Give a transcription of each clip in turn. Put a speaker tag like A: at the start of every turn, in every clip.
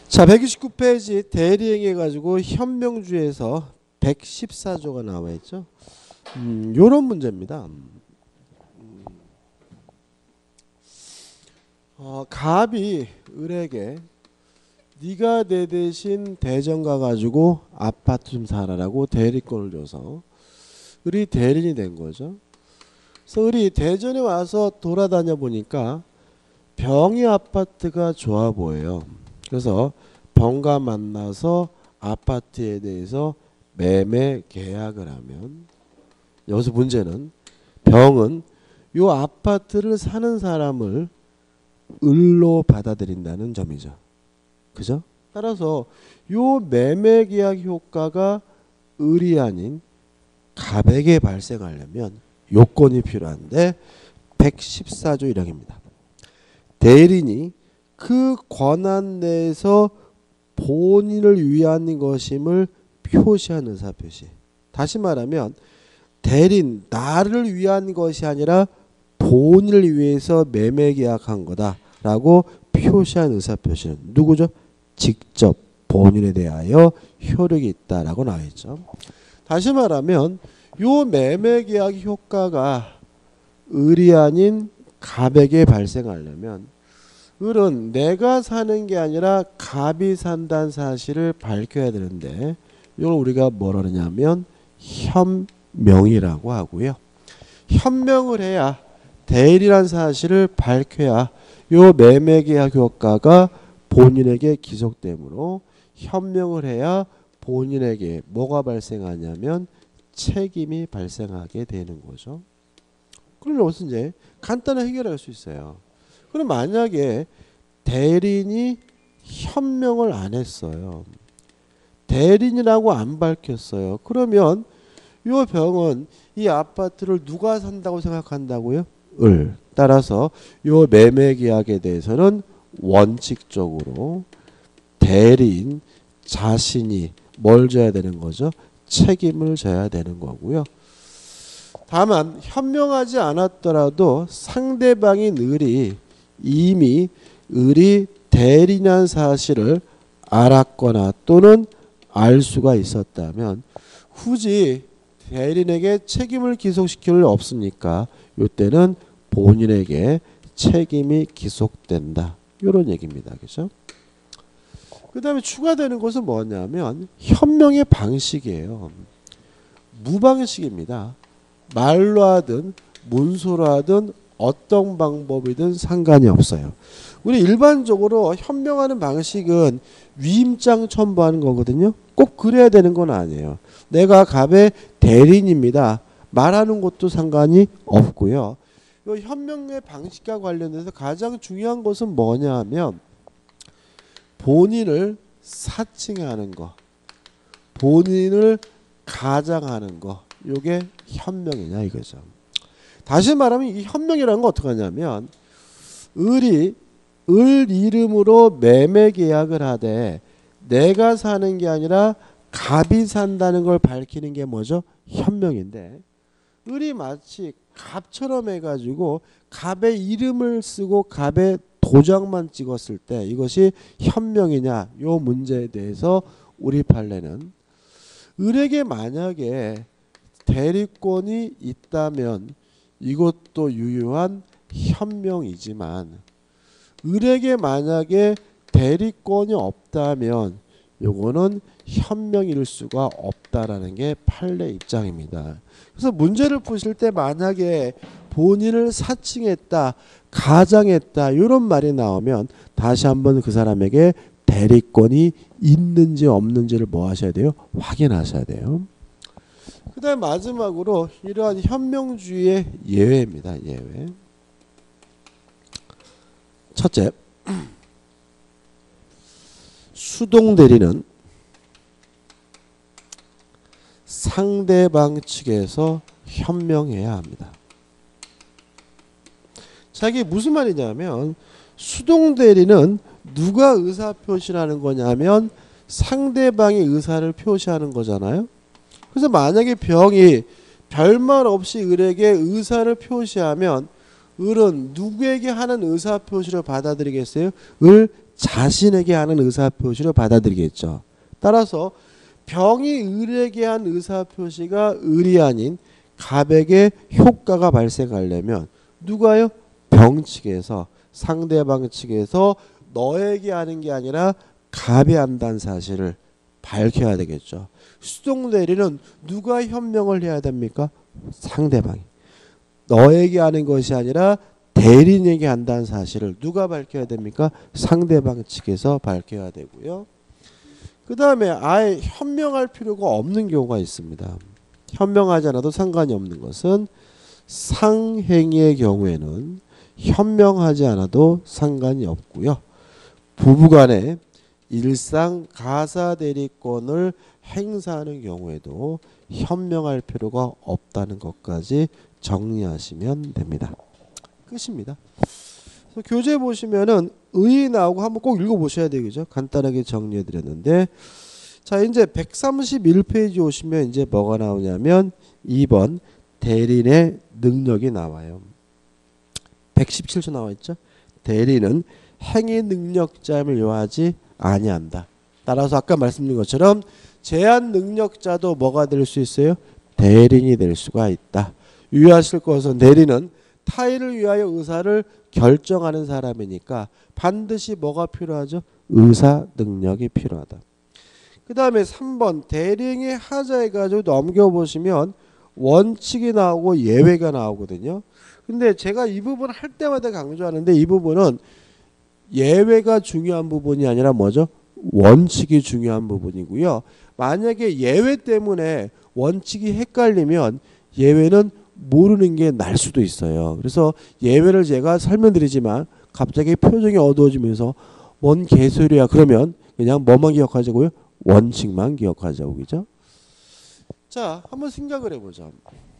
A: 자, 129페이지 대리행위 가지고 현명주에서 114조가 나와 있죠. 요런 문제입니다. 갑이 을에게 네가 내 대신 대전 가가지고 아파트 좀 사라라고 대리권을 줘서 을이 대리인이 된 거죠. 그래서 을이 대전에 와서 돌아다녀 보니까 병이 아파트가 좋아 보여요. 그래서 병과 만나서 아파트에 대해서 매매 계약을 하면, 여기서 문제는 병은 요 아파트를 사는 사람을 을로 받아들인다는 점이죠. 그죠? 따라서 요 매매 계약 효과가 을이 아닌 갑에게 발생하려면 요건이 필요한데 114조 1항입니다. 대리인이 그 권한 내에서 본인을 위한 것임을 표시한 의사표시. 다시 말하면 대리인 나를 위한 것이 아니라 본인을 위해서 매매 계약한 거다라고 표시한 의사표시는 누구죠? 직접 본인에 대하여 효력이 있다라고 나와 있죠. 다시 말하면 요 매매 계약 효과가 을이 아닌 갑에게 발생하려면 을은 내가 사는 게 아니라 갑이 산다는 사실을 밝혀야 되는데 이걸 우리가 뭐라 그러냐면 현명이라고 하고요. 현명을 해야 대리란 사실을 밝혀야 요 매매계약 효과가 본인에게 기속되므로 현명을 해야 본인에게 뭐가 발생하냐면 책임이 발생하게 되는 거죠. 그럼 여기서 이제 간단히 해결할 수 있어요. 그럼 만약에 대리인이 현명을 안 했어요. 대리인이라고 안 밝혔어요. 그러면 이 병은 이 아파트를 누가 산다고 생각한다고요? 을. 따라서 이 매매 계약에 대해서는 원칙적으로 대리인 자신이 뭘 져야 되는 거죠? 책임을 져야 되는 거고요. 다만 현명하지 않았더라도 상대방인 을이 이미 을이 대리인한 사실을 알았거나 또는 알 수가 있었다면 굳이 대리인에게 책임을 기속시킬 일 없으니까 이때는 본인에게 책임이 기속된다. 이런 얘기입니다. 그죠? 그 다음에 추가되는 것은 뭐냐면 현명의 방식이에요. 무방식입니다. 말로 하든 문서로 하든 어떤 방법이든 상관이 없어요. 우리 일반적으로 현명하는 방식은 위임장 첨부하는 거거든요. 꼭 그래야 되는 건 아니에요. 내가 갑의 대리인입니다. 말하는 것도 상관이 없고요. 이 현명의 방식과 관련해서 가장 중요한 것은 뭐냐 하면 본인을 사칭하는 거, 본인을 가장하는 거, 이게 현명이냐 이거죠. 다시 말하면 이 현명이라는 건 어떻게 하냐면 을이 을 이름으로 매매 계약을 하되 내가 사는 게 아니라 갑이 산다는 걸 밝히는 게 뭐죠? 현명인데 을이 마치 갑처럼 해가지고 갑의 이름을 쓰고 갑의 도장만 찍었을 때 이것이 현명이냐 요 문제에 대해서 우리 판례는 을에게 만약에 대리권이 있다면 이것도 유효한 현명이지만 을에게 만약에 대리권이 없다면 요거는 현명일 수가 없다라는 게 판례 입장입니다. 그래서 문제를 푸실 때 만약에 본인을 사칭했다, 가장했다 이런 말이 나오면 다시 한번 그 사람에게 대리권이 있는지 없는지를 뭐 하셔야 돼요? 확인하셔야 돼요. 그 다음 마지막으로 이러한 현명주의의 예외입니다. 예외. 첫째, 수동대리는 상대방 측에서 현명해야 합니다. 자, 이게 무슨 말이냐면 수동대리는 누가 의사표시를 하는 거냐면 상대방의 의사를 표시하는 거잖아요. 그래서 만약에 병이 별말 없이 을에게 의사를 표시하면 을은 누구에게 하는 의사표시를 받아들이겠어요? 을 자신에게 하는 의사표시로 받아들이겠죠. 따라서 병이 을에게 한 의사표시가 을이 아닌 갑에게 효과가 발생하려면 누가요? 병 측에서, 상대방 측에서 너에게 하는 게 아니라 갑이 한다는 사실을 밝혀야 되겠죠. 수동대리는 누가 현명을 해야 됩니까? 상대방이. 너에게 하는 것이 아니라 대리인에게 한다는 사실을 누가 밝혀야 됩니까? 상대방 측에서 밝혀야 되고요. 그 다음에 아예 현명할 필요가 없는 경우가 있습니다. 현명하지 않아도 상관이 없는 것은 상행위의 경우에는 현명하지 않아도 상관이 없고요. 부부간에 일상 가사 대리권을 행사하는 경우에도 현명할 필요가 없다는 것까지 정리하시면 됩니다. 끝입니다. 그래서 교재 보시면은 의 나오고 한번 꼭 읽어보셔야 되겠죠. 간단하게 정리해드렸는데, 자 이제 131페이지 오시면 이제 뭐가 나오냐면 2번 대리인의 능력이 나와요. 117조 나와 있죠. 대리는 행위 능력자임을 요하지 아니한다. 따라서 아까 말씀드린 것처럼 제한 능력자도 뭐가 될 수 있어요? 대리인이 될 수가 있다. 유의하실 것은 대리는 타인을 위하여 의사를 결정하는 사람이니까 반드시 뭐가 필요하죠? 의사 능력이 필요하다. 그 다음에 3번 대리인의 하자해 가지고 넘겨보시면 원칙이 나오고 예외가 나오거든요. 근데 제가 이 부분 할 때마다 강조하는데 이 부분은 예외가 중요한 부분이 아니라 뭐죠? 원칙이 중요한 부분이고요. 만약에 예외 때문에 원칙이 헷갈리면 예외는 모르는 게 날 수도 있어요. 그래서 예외를 제가 설명드리지만 갑자기 표정이 어두워지면서 뭔 개소리야 그러면 그냥 뭐만 기억하자고요? 원칙만 기억하자고. 그죠? 자, 한번 생각을 해보자.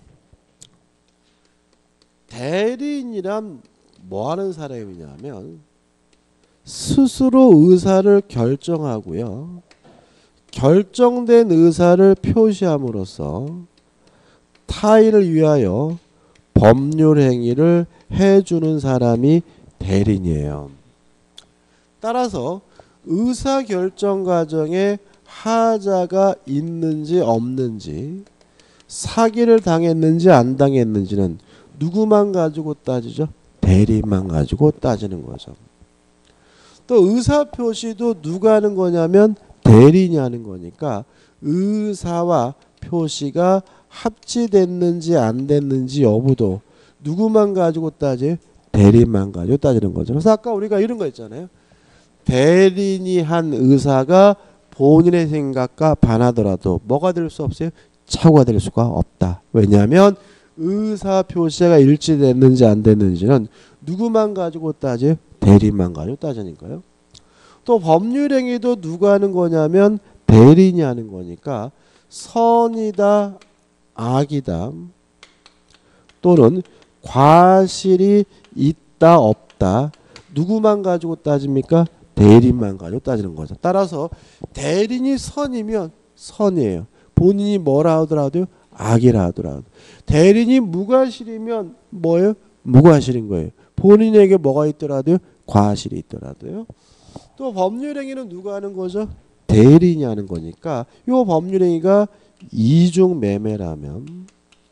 A: 대리인이란 뭐 하는 사람이냐면 스스로 의사를 결정하고요. 결정된 의사를 표시함으로써 타인을 위하여 법률 행위를 해주는 사람이 대리인이에요. 따라서 의사결정 과정에 하자가 있는지 없는지, 사기를 당했는지 안 당했는지는 누구만 가지고 따지죠? 대리인만 가지고 따지는 거죠. 또 의사표시도 누가 하는 거냐면 대리인이 하는 거니까 의사와 표시가 합치됐는지 안 됐는지 여부도 누구만 가지고 따지? 대리인만 가지고 따지는 거죠. 그래서 아까 우리가 이런 거 있잖아요. 대리인이 한 의사가 본인의 생각과 반하더라도 뭐가 될 수 없어요? 착오가 될 수가 없다. 왜냐하면 의사 표시가 일치됐는지 안 됐는지는 누구만 가지고 따지? 대리인만 가지고 따지니까요. 또 법률행위도 누가 하는 거냐면 대리인이 하는 거니까 선이다 악이다 또는 과실이 있다 없다 누구만 가지고 따집니까? 대리인만 가지고 따지는 거죠. 따라서 대리인이 선이면 선이에요. 본인이 뭐라 하더라도 악이라 하더라도. 대리인이 무과실이면 뭐예요? 무과실인 거예요. 본인에게 뭐가 있더라도요? 과실이 있더라도요. 또 법률행위는 누가 하는 거죠? 대리인이 하는 거니까 이 법률행위가 이중매매라면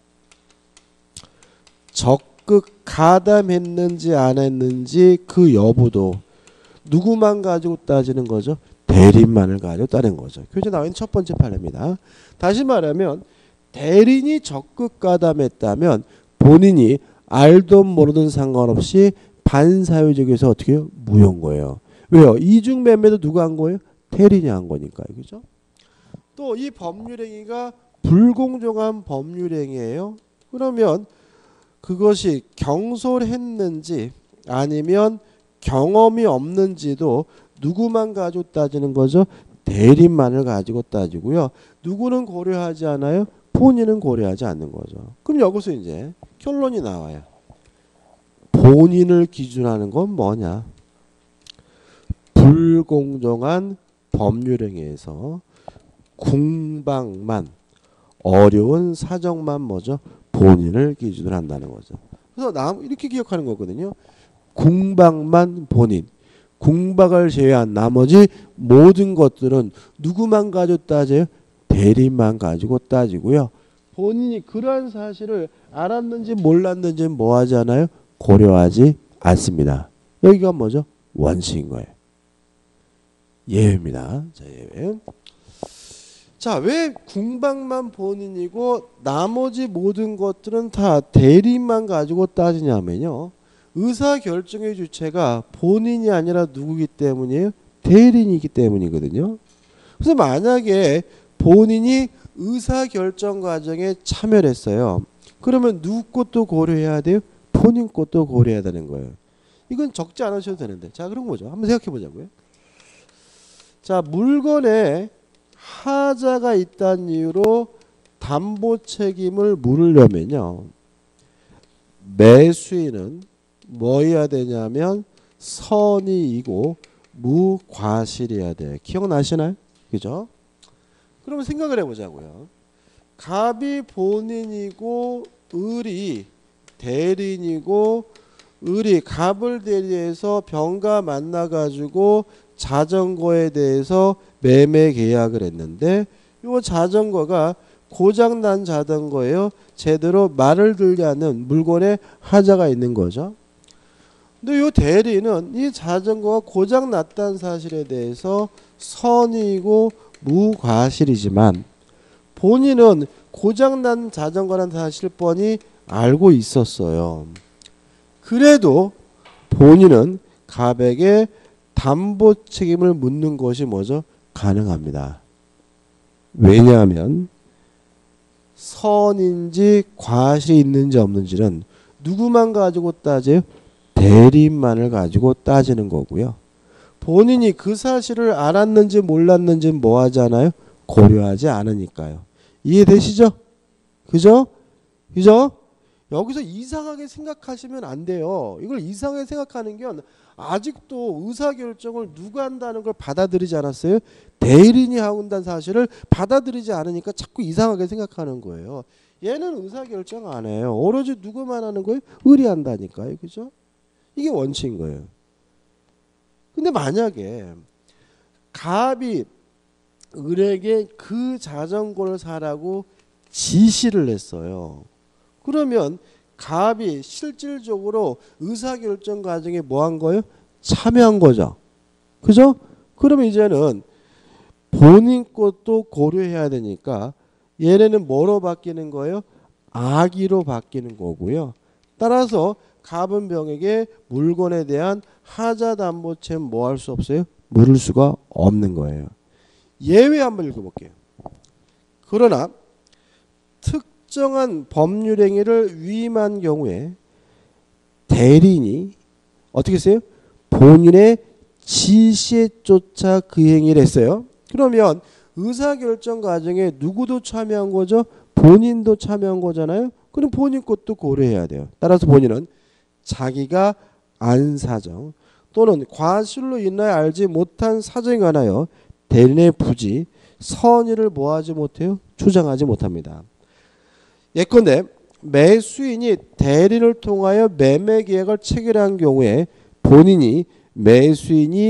A: 적극 가담했는지 안 했는지 그 여부도 누구만 가지고 따지는 거죠? 대리인만을 가지고 따지는 거죠. 교재 나와 있는 첫 번째 판례입니다. 다시 말하면 대리인이 적극 가담했다면 본인이 알든 모르든 상관없이 반사회적에서 어떻게 해요? 무효인 거예요. 왜요? 이중매매도 누가 한 거예요? 대리인이 한 거니까요. 그죠? 또 이 법률행위가 불공정한 법률행위예요. 그러면 그것이 경솔했는지 아니면 경험이 없는지도 누구만 가지고 따지는 거죠? 대리인만을 가지고 따지고요. 누구는 고려하지 않아요? 본인은 고려하지 않는 거죠. 그럼 여기서 이제 결론이 나와요. 본인을 기준하는 건 뭐냐? 불공정한 법률행위에서 궁방만 어려운 사정만 뭐죠? 본인을 기준으로 한다는 거죠. 그래서 이렇게 기억하는 거거든요. 궁방만 본인. 궁박을 제외한 나머지 모든 것들은 누구만 가지고 따져요? 대리인만 가지고 따지고요. 본인이 그러한 사실을 알았는지 몰랐는지 뭐 하지 않아요? 고려하지 않습니다. 여기가 뭐죠? 원칙인 거예요. 예외입니다. 자, 예외. 자, 왜 궁박만 본인이고 나머지 모든 것들은 다 대리인만 가지고 따지냐면요. 의사결정의 주체가 본인이 아니라 누구기 때문이에요? 대리인이기 때문이거든요. 그래서 만약에 본인이 의사결정 과정에 참여를 했어요. 그러면 누구 것도 고려해야 돼요? 본인 것도 고려해야 되는 거예요. 이건 적지 않으셔도 되는데. 자, 그럼 뭐죠? 한번 생각해 보자고요. 자, 물건에 하자가 있다는 이유로 담보 책임을 물으려면요. 매수인은 뭐여야 되냐면 선의이고 무과실이어야 돼요. 기억나시나요? 그죠? 그럼 생각을 해보자고요. 갑이 본인이고 을이 대리인이고 을이 갑을 대리해서 병과 만나가지고 자전거에 대해서 매매 계약을 했는데 이 자전거가 고장난 자전거예요. 제대로 말을 들지 않는 물건에 하자가 있는 거죠. 근데 이 대리는 이 자전거가 고장났다는 사실에 대해서 선의이고 무과실이지만 본인은 고장난 자전거라는 사실을 뻔히 알고 있었어요. 그래도 본인은 갑에게 담보 책임을 묻는 것이 뭐죠? 가능합니다. 왜냐하면 선인지 과실이 있는지 없는지는 누구만 가지고 따져요? 대리인만을 가지고 따지는 거고요. 본인이 그 사실을 알았는지 몰랐는지 뭐 하잖아요? 고려하지 않으니까요. 이해되시죠? 그죠? 그죠? 여기서 이상하게 생각하시면 안 돼요. 이걸 이상하게 생각하는 건 아직도 의사결정을 누가 한다는 걸 받아들이지 않았어요? 대리인이 하고 있다는 사실을 받아들이지 않으니까 자꾸 이상하게 생각하는 거예요. 얘는 의사결정 안 해요. 오로지 누구만 하는 거예요? 을이 한다니까요. 그죠? 이게 원칙인 거예요. 근데 만약에 갑이 을에게 그 자전거를 사라고 지시를 했어요. 그러면 갑이 실질적으로 의사결정 과정에 뭐 한 거예요? 참여한 거죠. 그죠? 그러면 이제는 본인 것도 고려해야 되니까 얘네는 뭐로 바뀌는 거예요? 악의로 바뀌는 거고요. 따라서 갑은 병에게 물건에 대한 하자담보채 뭐 할 수 없어요? 물을 수가 없는 거예요. 예외 한번 읽어볼게요. 그러나 특정한 법률 행위를 위임한 경우에 대리인이 어떻게 했어요? 본인의 지시에 쫓아 그 행위를 했어요. 그러면 의사결정 과정에 누구도 참여한 거죠? 본인도 참여한 거잖아요. 그럼 본인 것도 고려해야 돼요. 따라서 본인은 자기가 안 사정 또는 과실로 인하여 알지 못한 사정에 관하여 대리인의 부지, 선의를 뭐하지 못해요? 주장하지 못합니다. 예컨대 매수인이 대리인을 통하여 매매 계약을 체결한 경우에 본인이 매수인이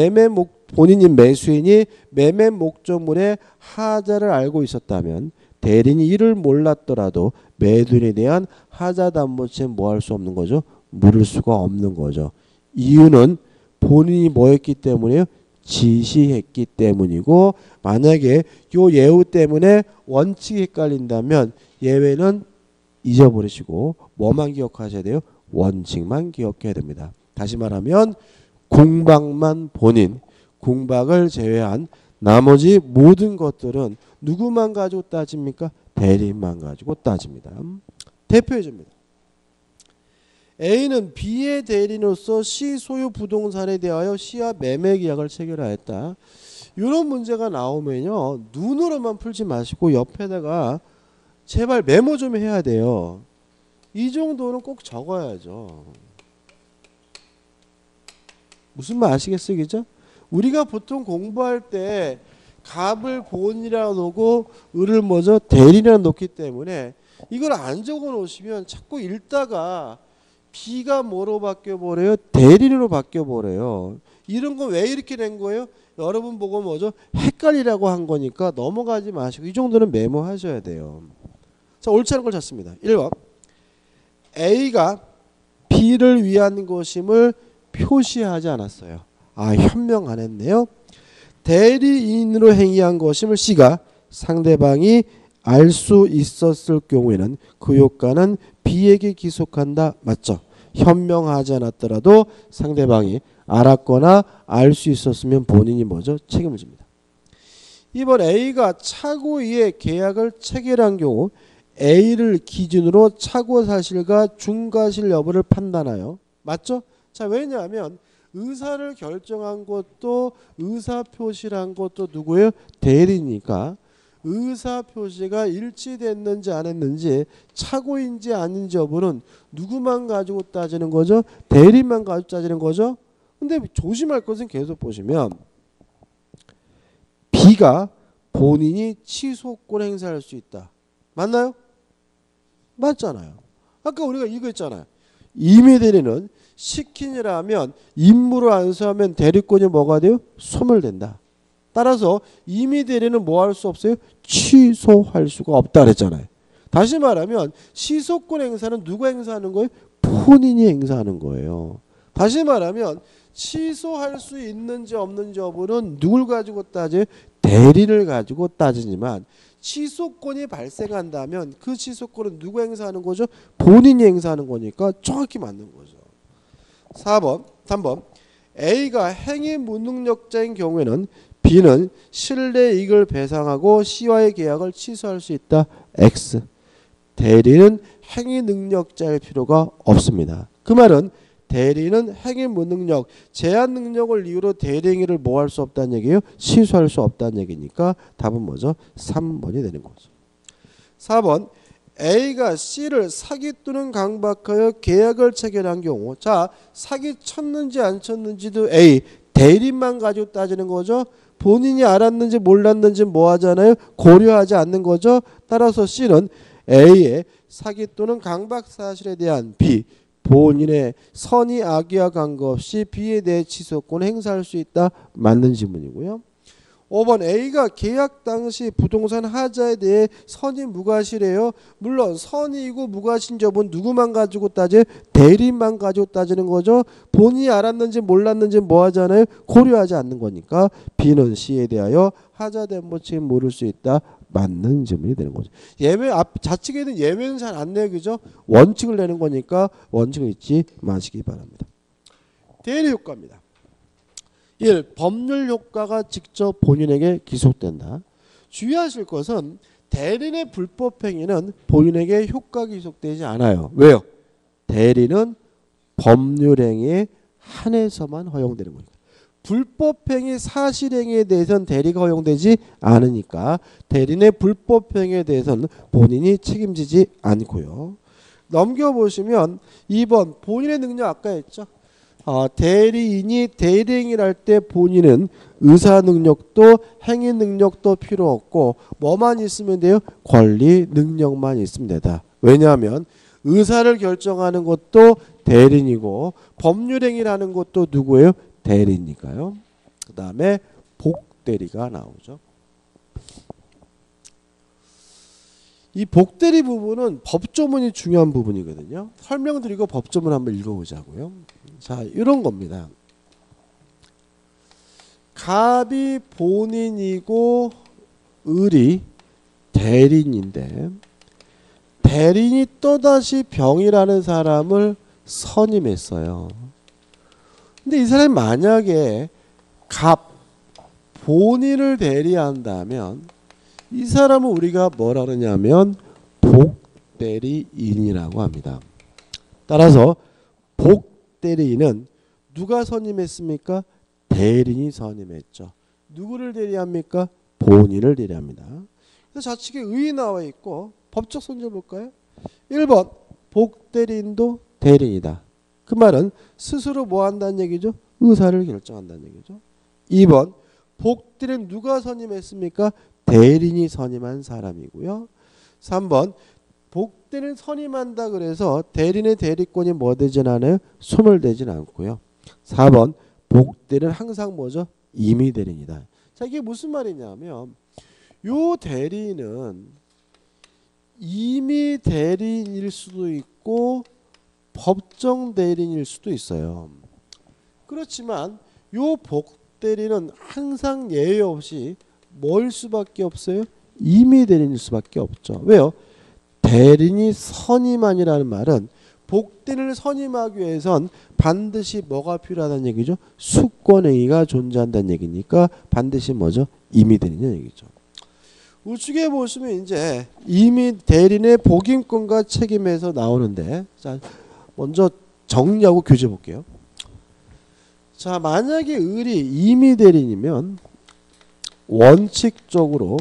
A: 매매 목적물의 하자를 알고 있었다면 대리인이 이를 몰랐더라도 매도인에 대한 하자담보채 뭐 할 수 없는 거죠? 물을 수가 없는 거죠. 이유는 본인이 뭐 했기 때문에요? 지시했기 때문이고, 만약에 요 예우 때문에 원칙이 헷갈린다면 예외는 잊어버리시고 뭐만 기억하셔야 돼요? 원칙만 기억해야 됩니다. 다시 말하면 궁박만 본인, 궁박을 제외한 나머지 모든 것들은 누구만 가지고 따집니까? 대리인만 가지고 따집니다. 대표해줍니다. A는 B의 대리인으로서 C 소유 부동산에 대하여 C와 매매 계약을 체결하였다. 이런 문제가 나오면요, 눈으로만 풀지 마시고 옆에다가 제발 메모 좀 해야 돼요. 이 정도는 꼭 적어야죠. 무슨 말 아시겠어요? 그죠? 우리가 보통 공부할 때 갑을 본이라 놓고 을을 뭐죠? 대리인이라 놓기 때문에 이걸 안 적어 놓으시면 자꾸 읽다가 B가 뭐로 바뀌어 버려요? 대리인으로 바뀌어 버려요. 이런 거 왜 이렇게 된 거예요? 여러분 보고 뭐죠? 헷갈리라고 한 거니까 넘어가지 마시고 이 정도는 메모하셔야 돼요. 자, 옳지 않은 걸 찾습니다. 1번 A가 B를 위한 것임을 표시하지 않았어요. 아, 현명 안 했네요. 대리인으로 행위한 것임을 C가 상대방이 알 수 있었을 경우에는 그 효과는 B에게 기속한다. 맞죠? 현명하지 않았더라도 상대방이 알았거나 알 수 있었으면 본인이 뭐죠? 책임을 집니다. 2번 A가 차고 이에 계약을 체결한 경우 A를 기준으로 차고 사실과 중과실 여부를 판단하여 맞죠? 자, 왜냐하면 의사를 결정한 것도 의사표시를 것도 누구예요? 대리니까 의사표시가 일치됐는지 안 했는지 착오인지 아닌지 여부는 누구만 가지고 따지는 거죠? 대리만 가지고 따지는 거죠? 근데 조심할 것은 계속 보시면 B가 본인이 취소권 행사할 수 있다. 맞나요? 맞잖아요. 아까 우리가 이거 했잖아요. 임의대리는 시킨이라면 임무를 안수하면 대리권이 뭐가 돼요? 소멸된다. 따라서 임의대리는 뭐 할 수 없어요? 취소할 수가 없다 그랬잖아요. 다시 말하면 취소권 행사는 누가 행사하는 거예요? 본인이 행사하는 거예요. 다시 말하면 취소할 수 있는지 없는지 여부는 누굴 가지고 따져요? 대리를 가지고 따지지만 취소권이 발생한다면 그 취소권은 누가 행사하는 거죠? 본인이 행사하는 거니까 정확히 맞는 거죠. 3번 A가 행위 무능력자인 경우에는 B는 실내이익을 배상하고 C와의 계약을 취소할 수 있다. X. 대리는 행위 능력자일 필요가 없습니다. 그 말은 대리는 행위 무능력, 제한 능력을 이유로 대리 행위를 뭐 할 수 없다는 얘기예요? 취소할 수 없다는 얘기니까 답은 뭐죠? 3번이 되는 거죠. 4번 A가 C를 사기 또는 강박하여 계약을 체결한 경우 자 사기 쳤는지 안 쳤는지도 A 대리만 가지고 따지는 거죠. 본인이 알았는지 몰랐는지 뭐 하잖아요? 고려하지 않는 거죠. 따라서 C는 A의 사기 또는 강박 사실에 대한 B 본인의 선의 악의와 관계없이 B에 대해 취소권 행사할 수 있다. 맞는 지문이고요. 5번 A가 계약 당시 부동산 하자에 대해 선의 무과실이에요. 물론 선의이고 무과실 여부는 누구만 가지고 따져요? 대리만 가지고 따지는 거죠. 본인이 알았는지 몰랐는지 뭐 하잖아요? 고려하지 않는 거니까 B는 C에 대하여 하자 대모 책임 물을 수 있다. 맞는 질문이 되는 거죠. 예외 자측에는 예외는 잘 안 내요. 그죠? 원칙을 내는 거니까 원칙을 잊지 마시기 바랍니다. 대리 효과입니다. 1. 법률 효과가 직접 본인에게 기속된다. 주의하실 것은 대리인의 불법 행위는 본인에게 효과가 기속되지 않아요. 왜요? 대리는 법률 행위에 한해서만 허용되는 거니까. 불법 행위 사실 행위에 대해서는 대리가 허용되지 않으니까 대리인의 불법 행위에 대해서는 본인이 책임지지 않고요. 넘겨보시면 2번 본인의 능력 아까 했죠. 대리인이 대리행위를 할 때 본인은 의사 능력도 행위 능력도 필요 없고 뭐만 있으면 돼요? 권리 능력만 있으면 되다. 왜냐하면 의사를 결정하는 것도 대리인이고 법률 행위를 하는 것도 누구예요? 대리니까요. 그 다음에 복대리가 나오죠. 이 복대리 부분은 법조문이 중요한 부분이거든요. 설명드리고 법조문 한번 읽어보자고요. 자, 이런 겁니다. 갑이 본인이고 을이 대리인인데 대리인이 또다시 병이라는 사람을 선임했어요. 근데 이 사람이 만약에 갑 본인을 대리한다면 이 사람은 우리가 뭐라 그러냐면 복대리인이라고 합니다. 따라서 복대리인은 누가 선임했습니까? 대리인이 선임했죠. 누구를 대리합니까? 본인을 대리합니다. 그래서 좌측에 의 나와 있고 법적 손절 볼까요? 1번 복대리인도 대리인이다. 그 말은 스스로 뭐 한다는 얘기죠? 의사를 결정한다는 얘기죠. 2번 복대리는 누가 선임했습니까? 대리인이 선임한 사람이고요. 3번 복대리는 선임한다 그래서 대리인의 대리권이 뭐 되진 않아요? 소멸되진 않고요. 4번 복대리는 항상 뭐죠? 임의 대리인이다. 자, 이게 무슨 말이냐면 요 대리인은 임의 대리인일 수도 있고 법정 대리인일 수도 있어요. 그렇지만 요 복대리는 항상 예외 없이 뭘 수밖에 없어요? 임의 대리인일 수밖에 없죠. 왜요? 대리인이 선임안이라는 말은 복대리인을 선임하기 위해선 반드시 뭐가 필요하다는 얘기죠? 수권행위가 존재한다는 얘기니까 반드시 뭐죠? 임의 대리인이라는 얘기죠. 우측에 보시면 이제 임의 대리인의 복임권과 책임에서 나오는데, 자, 먼저 정리하고 교재 볼게요. 자, 만약에 을이 임의 대리인이면 원칙적으로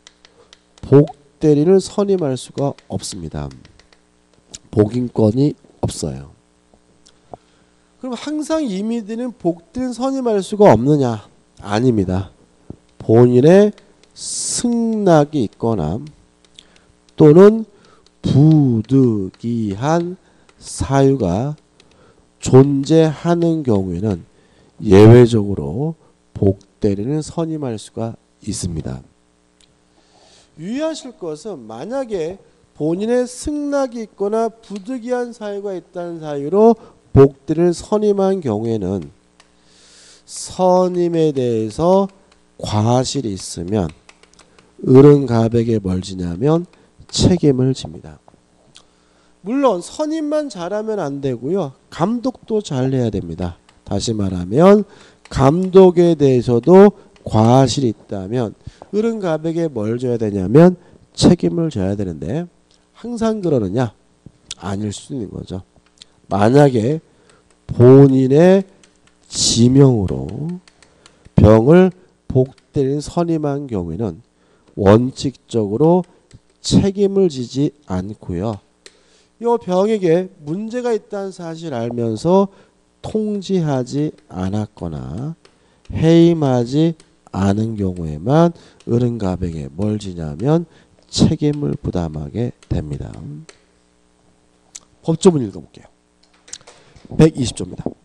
A: 복대리인을 선임할 수가 없습니다. 복임권이 없어요. 그럼 항상 임의 대리인은 복대리인 선임할 수가 없느냐? 아닙니다. 본인의 승낙이 있거나 또는 부득이한 사유가 존재하는 경우에는 예외적으로 복대리인을 선임할 수가 있습니다. 유의하실 것은 만약에 본인의 승낙이 있거나 부득이한 사유가 있다는 사유로 복대리인을 선임한 경우에는 선임에 대해서 과실이 있으면 을은 갑에게 뭘 지냐면 책임을 집니다. 물론 선임만 잘하면 안 되고요. 감독도 잘 해야 됩니다. 다시 말하면 감독에 대해서도 과실이 있다면 을은 갑에게 뭘 줘야 되냐면 책임을 져야 되는데 항상 그러느냐? 아닐 수 있는 거죠. 만약에 본인의 지명으로 병을 복대리인 선임한 경우에는 원칙적으로 책임을 지지 않고요. 이 병에게 문제가 있다는 사실을 알면서 통지하지 않았거나 해임하지 않은 경우에만 을은 갑에게 뭘 지냐면 책임을 부담하게 됩니다. 법조문 읽어볼게요. 120조입니다.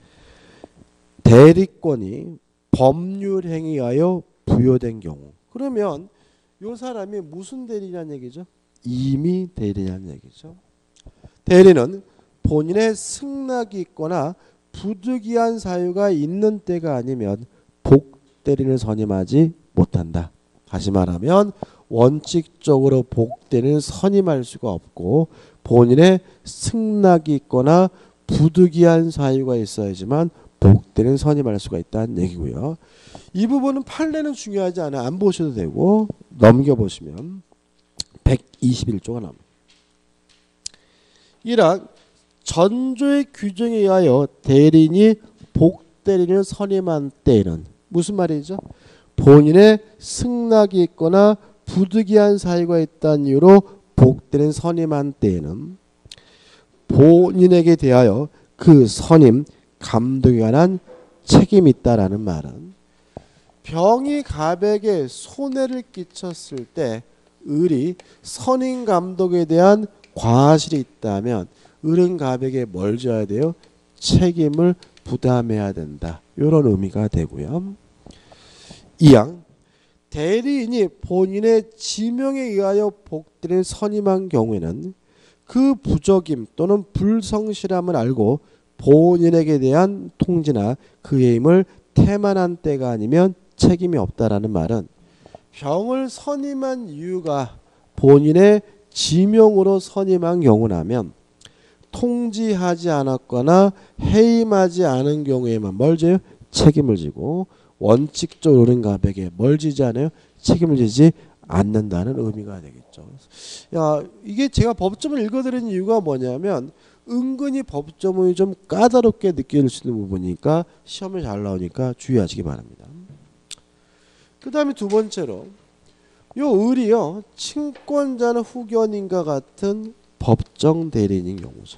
A: 대리권이 법률 행위하여 부여된 경우, 그러면 이 사람이 무슨 대리냐는 얘기죠? 임의 대리냐는 얘기죠. 대리는 본인의 승낙이 있거나 부득이한 사유가 있는 때가 아니면 복대리인을 선임하지 못한다. 다시 말하면 원칙적으로 복대리인을 선임할 수가 없고 본인의 승낙이 있거나 부득이한 사유가 있어야지만 복대리인을 선임할 수가 있다는 얘기고요. 이 부분은 판례는 중요하지 않아요. 안 보셔도 되고 넘겨보시면 121조가 나옵니다. 1항 전조의 규정에 의하여 대리인이 복대리인을 선임한 때에는 무슨 말이죠? 본인의 승낙이 있거나 부득이한 사유가 있다는 이유로 복대리인 선임한 때에는 본인에게 대하여 그 선임 감독에 관한 책임이 있다라는 말은 병이 갑에게 손해를 끼쳤을 때 을이 선임 감독에 대한 과실이 있다면 을은 갑에게 뭘 져야 돼요? 책임을 부담해야 된다. 이런 의미가 되고요. 2항 대리인이 본인의 지명에 의하여 복대리인을 선임한 경우에는 그 부적임 또는 불성실함을 알고 본인에게 대한 통지나 그의 힘을 태만한 때가 아니면 책임이 없다라는 말은 병을 선임한 이유가 본인의 지명으로 선임한 경우라면 통지하지 않았거나 해임하지 않은 경우에만 뭘 져요? 책임을 지고 원칙적으로 을은 갑에게 뭘 지지 않아요? 책임을 지지 않는다는 의미가 되겠죠. 야, 이게 제가 법조문 읽어드린 이유가 뭐냐면 은근히 법조문이 좀 까다롭게 느낄 수 있는 부분이니까 시험에 잘 나오니까 주의하시기 바랍니다. 그 다음에 두 번째로 요 을이요 친권자는 후견인과 같은 법정 대리인인 경우죠.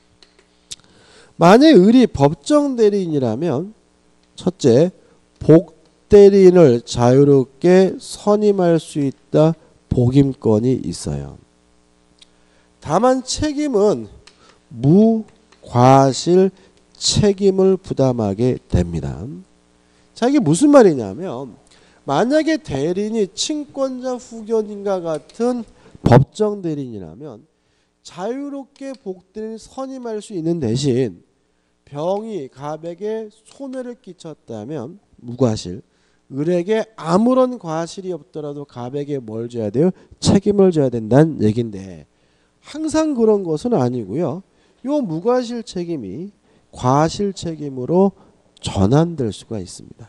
A: 만약 을이 법정 대리인이라면 첫째 복대리인을 자유롭게 선임할 수 있다 복임권이 있어요. 다만 책임은 무과실 책임을 부담하게 됩니다. 자, 이게 무슨 말이냐면 만약에 대리인이 친권자 후견인과 같은 법정 대리인이라면 자유롭게 복대리인을 선임할 수 있는 대신 병이 갑에게 손해를 끼쳤다면 무과실, 을에게 아무런 과실이 없더라도 갑에게 뭘 져야 돼요? 책임을 져야 된다는 얘긴데 항상 그런 것은 아니고요. 요 무과실 책임이 과실 책임으로 전환될 수가 있습니다.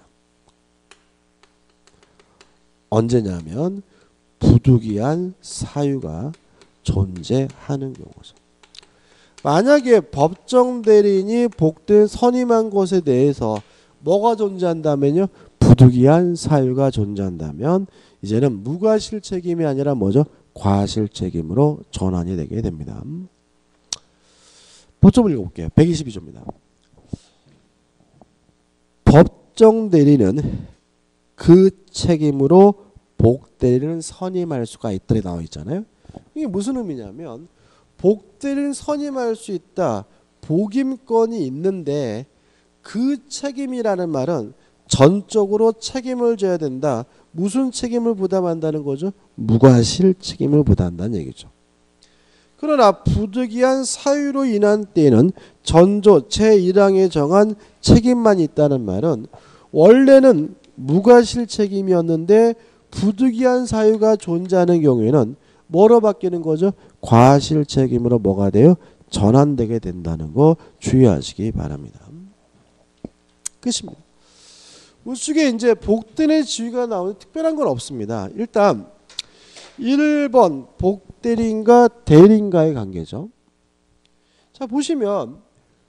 A: 언제냐면 부득이한 사유가 존재하는 경우죠. 만약에 법정 대리인이 복대리인 선임한 것에 대해서 뭐가 존재한다면요? 부득이한 사유가 존재한다면 이제는 무과실 책임이 아니라 뭐죠? 과실 책임으로 전환이 되게 됩니다. 법조문 읽어볼게요. 122조입니다. 법정 대리는 그 책임으로 복대리인을 선임할 수가 있다고 나와 있잖아요. 이게 무슨 의미냐면 복대리인을 선임할 수 있다. 복임권이 있는데 그 책임이라는 말은 전적으로 책임을 져야 된다. 무슨 책임을 부담한다는 거죠? 무과실 책임을 부담한다는 얘기죠. 그러나 부득이한 사유로 인한 때에는 전조 제1항에 정한 책임만 있다는 말은 원래는 무과실 책임이었는데 부득이한 사유가 존재하는 경우에는 뭐로 바뀌는 거죠? 과실 책임으로 뭐가 돼요? 전환되게 된다는 거 주의하시기 바랍니다. 끝입니다. 우측에 이제 복대리인의 지위가 나오는 특별한 건 없습니다. 일단 1번 복대리인과 대리인과의 관계죠. 자, 보시면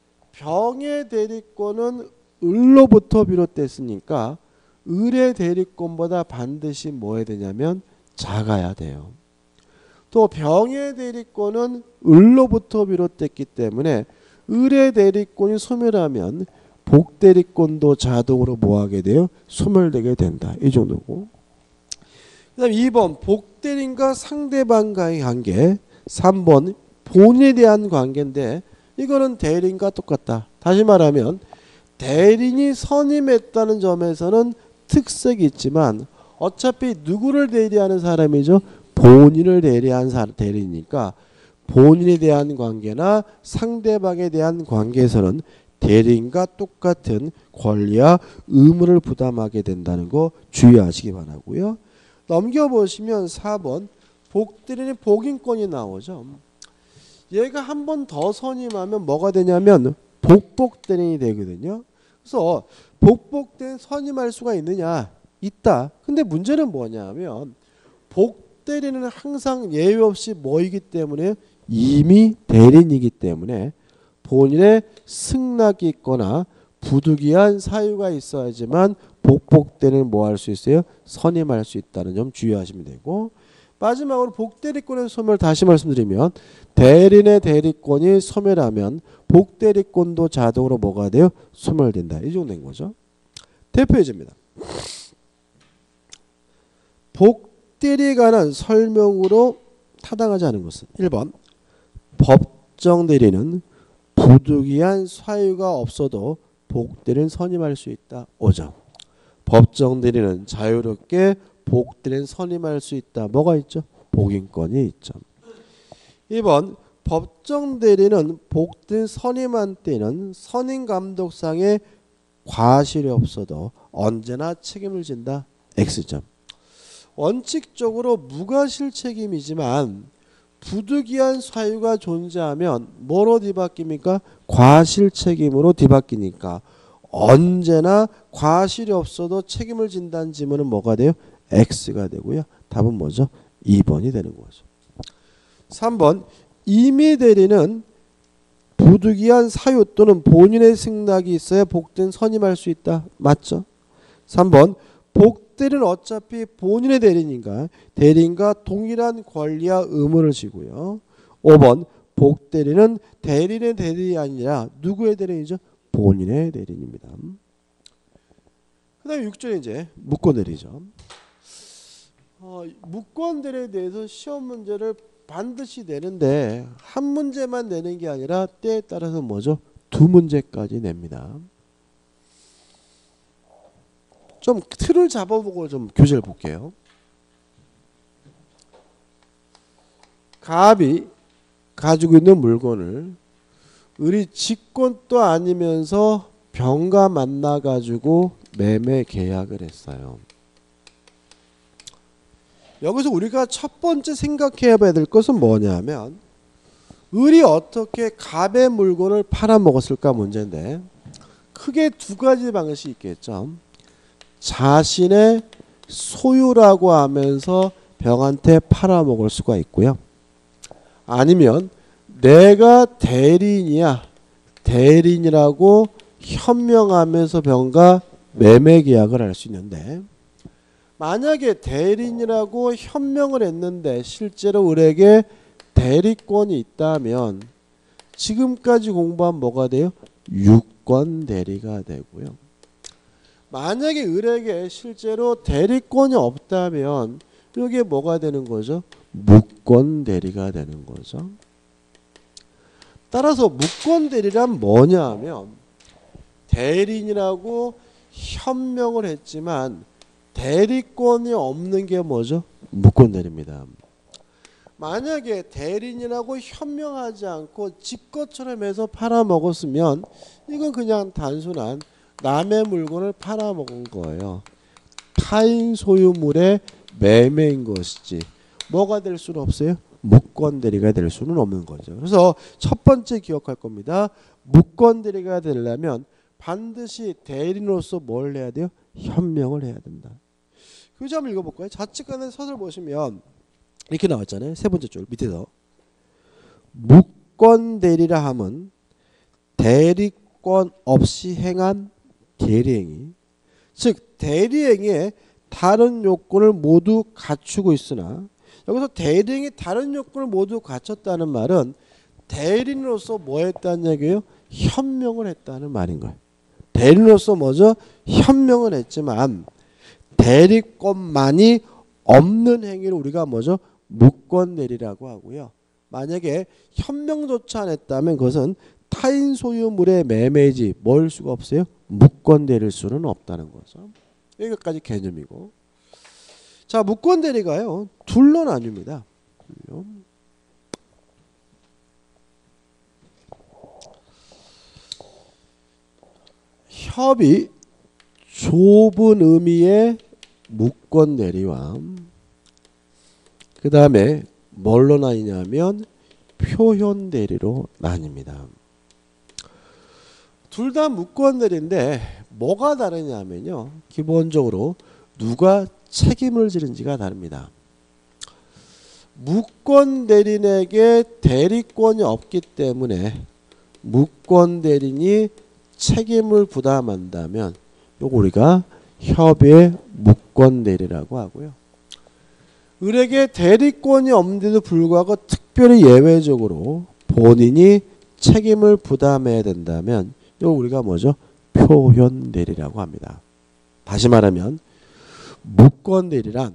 A: 병의 대리권은 을로부터 비롯됐으니까 을의 대리권보다 반드시 뭐 해야 되냐면 작아야 돼요. 또 병의 대리권은 을로부터 비롯됐기 때문에 을의 대리권이 소멸하면 복대리권도 자동으로 뭐하게 돼요? 소멸되게 된다. 이 정도고. 그 다음 2번 복대리인과 상대방과의 관계. 3번 본인에 대한 관계인데 이거는 대리인과 똑같다. 다시 말하면 대리인이 선임했다는 점에서는 특색이 있지만 어차피 누구를 대리하는 사람이죠? 본인을 대리한 대리니까 본인에 대한 관계나 상대방에 대한 관계에서는 대리인과 똑같은 권리와 의무를 부담하게 된다는 거 주의하시기 바라고요. 넘겨보시면 4번 복대리인의 복인권이 나오죠. 얘가 한 번 더 선임하면 뭐가 되냐면 복복대리인이 되거든요. 그래서 복복대리인 선임할 수가 있느냐? 있다. 근데 문제는 뭐냐면 복대리인은 항상 예외 없이 뭐이기 때문에 이미 대리인이기 때문에 본인의 승낙이 있거나 부득이한 사유가 있어야지만 복복대리인을 뭐 할 수 있어요? 선임할 수 있다는 점 주의하시면 되고 마지막으로 복대리권의 소멸 다시 말씀드리면 대리인의 대리권이 소멸하면 복대리권도 자동으로 뭐가 돼요? 소멸된다. 이 정도 된 거죠. 대표 예제입니다. 복대리에 관한 설명으로 타당하지 않은 것은 1번 법정 대리는 부득이한 사유가 없어도 복대리인 선임할 수 있다. 5점. 법정 대리는 자유롭게 복대리인 선임할 수 있다. 뭐가 있죠? 복인권이 있죠. 2번 법정 대리는 복대리인 선임한 때는 선임 감독상의 과실이 없어도 언제나 책임을 진다. X점. 원칙적으로 무과실 책임이지만 부득이한 사유가 존재하면 뭐로 뒤바뀝니까? 과실 책임으로 뒤바뀌니까 언제나 과실이 없어도 책임을 진다는 지문은 뭐가 돼요? X가 되고요. 답은 뭐죠? 2번이 되는 거죠. 3번 임의 대리는 부득이한 사유 또는 본인의 승낙이 있어야 복대리인 선임할 수 있다. 맞죠? 3번 복대리는 어차피 본인의 대리인과 동일한 권리와 의무를 지고요. 5번 복대리는 대리인의 대리인이 아니라 누구의 대리인이죠? 본인의 대리인입니다. 그 다음에 6절 이제 무권대리죠. 무권대리에 대해서 시험 문제를 반드시 내는데 한 문제만 내는 게 아니라 때에 따라서 뭐죠? 두 문제까지 냅니다. 좀 틀을 잡아보고 좀 교재를 볼게요. 갑이 가지고 있는 물건을 을이 직권도 아니면서 병과 만나가지고 매매 계약을 했어요. 여기서 우리가 첫 번째 생각해 봐야 될 것은 뭐냐면 을이 어떻게 갑의 물건을 팔아먹었을까 문제인데 크게 두 가지 방식이 있겠죠. 자신의 소유라고 하면서 병한테 팔아먹을 수가 있고요. 아니면 내가 대리인이야. 대리인이라고 현명하면서 병과 매매 계약을 할 수 있는데 만약에 대리인이라고 현명을 했는데 실제로 을에게 대리권이 있다면 지금까지 공부한 뭐가 돼요? 유권 대리가 되고요. 만약에 을에게 실제로 대리권이 없다면 이게 뭐가 되는 거죠? 무권 대리가 되는 거죠. 따라서 무권 대리란 뭐냐 하면 대리인이라고 현명을 했지만 대리권이 없는 게 뭐죠? 무권 대리입니다. 만약에 대리인이라고 현명하지 않고 지 것처럼 해서 팔아먹었으면 이건 그냥 단순한 남의 물건을 팔아먹은 거예요. 타인 소유물의 매매인 것이지 뭐가 될 수는 없어요? 무권 대리가 될 수는 없는 거죠. 그래서 첫 번째 기억할 겁니다. 무권 대리가 되려면 반드시 대리인으로서 뭘 해야 돼요? 현명을 해야 된다. 그 점 읽어볼까요? 좌측간의 서술 보시면 이렇게 나왔잖아요. 세 번째 줄 밑에서 무권 대리라 함은 대리권 없이 행한 대리행위, 즉 대리행위에 다른 요건을 모두 갖추고 있으나 여기서 대리행위 다른 요건을 모두 갖췄다는 말은 대리인으로서 뭐 했다는 얘기예요? 현명을 했다는 말인 거예요. 대리인으로서 뭐죠? 현명을 했지만 대리권만이 없는 행위를 우리가 뭐죠? 무권 대리라고 하고요. 만약에 현명조차 안 했다면 그것은 타인 소유물의 매매지 뭘 수가 없어요? 무권 대리일 수는 없다는 거죠. 여기까지 개념이고. 자, 무권 대리가요. 둘로 나뉩니다. 협의 좁은 의미의 무권 대리와 그 다음에 뭘로 나뉘냐면 표현 대리로 나뉩니다. 둘 다 무권 대리인데 뭐가 다르냐면요. 기본적으로 누가 책임을 지는지가 다릅니다. 무권 대리인에게 대리권이 없기 때문에 무권 대리인이 책임을 부담한다면 요거 우리가 협의의 무권 대리라고 하고요. 을에게 대리권이 없는데도 불구하고 특별히 예외적으로 본인이 책임을 부담해야 된다면 이거 우리가 뭐죠? 표현 대리라고 합니다. 다시 말하면 무권 대리란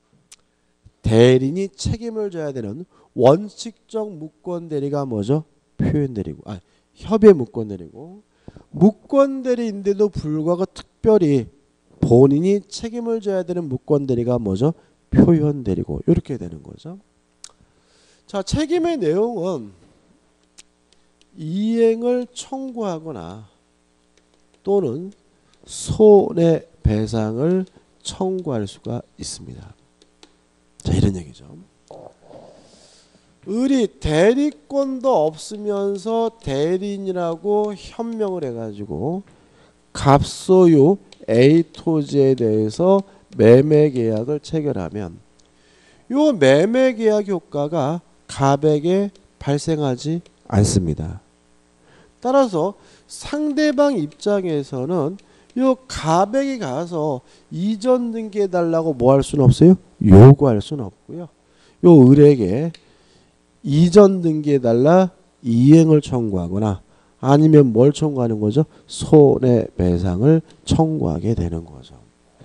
A: 대리인이 책임을 져야 되는 원칙적 무권 대리가 뭐죠? 표현 대리고, 협의의 무권 대리고, 무권 대리인데도 불구하고 특별히 본인이 책임을 져야 되는 무권 대리가 뭐죠? 표현 대리고 이렇게 되는 거죠. 자, 책임의 내용은 이행을 청구하거나 또는 손해배상을 청구할 수가 있습니다. 자, 이런 얘기죠. 을이 대리권도 없으면서 대리인이라고 현명을 해가지고 갑소유 A 토지에 대해서 매매 계약을 체결하면 이 매매 계약 효과가 갑에게 발생하지 않습니다. 따라서 상대방 입장에서는 이 갑에게 가서 이전 등기해 달라고 뭐 할 수는 없어요? 요구할 수는 없고요. 요 을에게 이전 등기해 달라 이행을 청구하거나 아니면 뭘 청구하는 거죠? 손해배상을 청구하게 되는 거죠.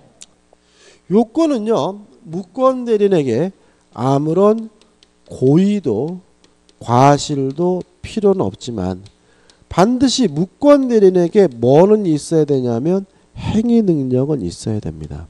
A: 요건은요, 무권 대리인에게 아무런 고의도 과실도 필요는 없지만 반드시 무권 대리인에게 뭐는 있어야 되냐면 행위 능력은 있어야 됩니다.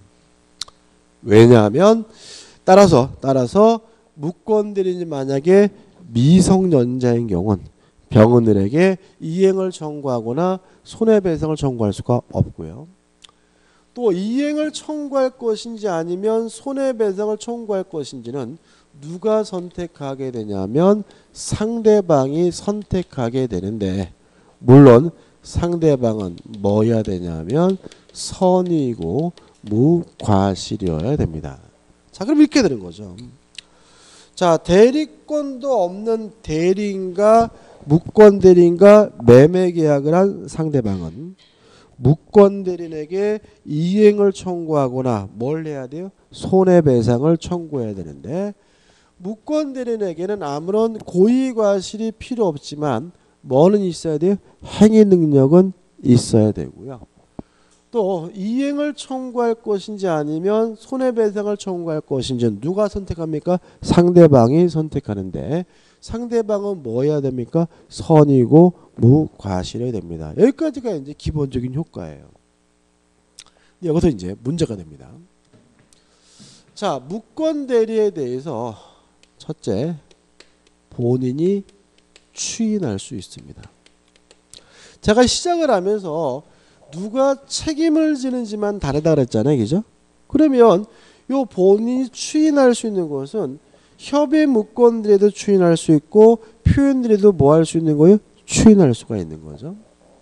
A: 왜냐하면 따라서 무권 대리인이 만약에 미성년자인 경우는 병원들에게 이행을 청구하거나 손해배상을 청구할 수가 없고요. 또 이행을 청구할 것인지 아니면 손해배상을 청구할 것인지는 누가 선택하게 되냐면 상대방이 선택하게 되는데, 물론 상대방은 뭐여야 되냐면 선의고 무과실이어야 됩니다. 자, 그럼 이렇게 되는 거죠. 자, 대리권도 없는 대리인과 무권 대리인과 매매 계약을 한 상대방은 무권 대리인에게 이행을 청구하거나 뭘 해야 돼요? 손해배상을 청구해야 되는데, 무권 대리인에게는 아무런 고의과실이 필요 없지만 뭐는 있어야 돼요? 행위 능력은 있어야 되고요. 또 이행을 청구할 것인지 아니면 손해배상을 청구할 것인지 누가 선택합니까? 상대방이 선택하는데, 상대방은 뭐 해야 됩니까? 선이고 무과실해야 됩니다. 여기까지가 이제 기본적인 효과예요. 여기서 이제 문제가 됩니다. 자, 무권 대리에 대해서 첫째, 본인이 추인할 수 있습니다. 제가 시작을 하면서 누가 책임을 지는지만 다르다 그랬잖아요. 그죠? 그러면 요 본인이 추인할 수 있는 것은 협의 무권들에도 추인할 수 있고 표현들에도 뭐 할 수 있는 거예요? 추인할 수가 있는 거죠.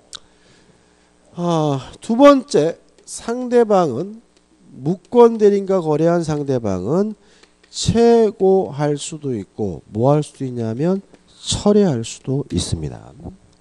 A: 두 번째, 상대방은 무권 대리인과 거래한 상대방은 최고할 수도 있고 뭐 할 수도 있냐면 철회할 수도 있습니다.